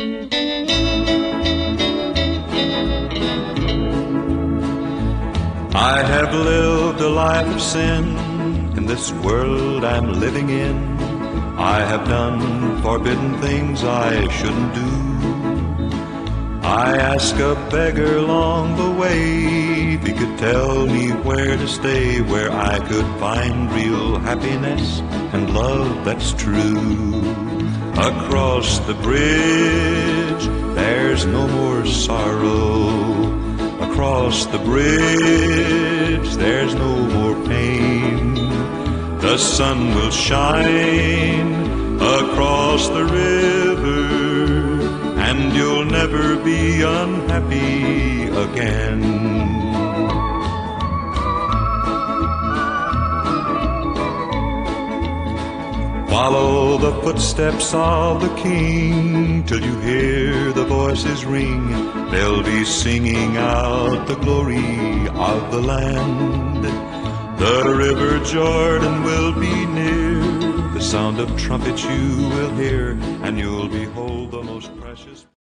I have lived a life of sin in this world I'm living in. I have done forbidden things I shouldn't do. I asked a beggar along the way if he could tell me where to stay, where I could find real happiness and love that's true. Across the bridge, there's no more sorrow. Across the bridge, there's no more pain. The sun will shine across the river, and you'll never be unhappy again. Follow the footsteps of the King till you hear the voices ring. They'll be singing out the glory of the land. The river Jordan will be near. The sound of trumpets you will hear, and you'll behold the most precious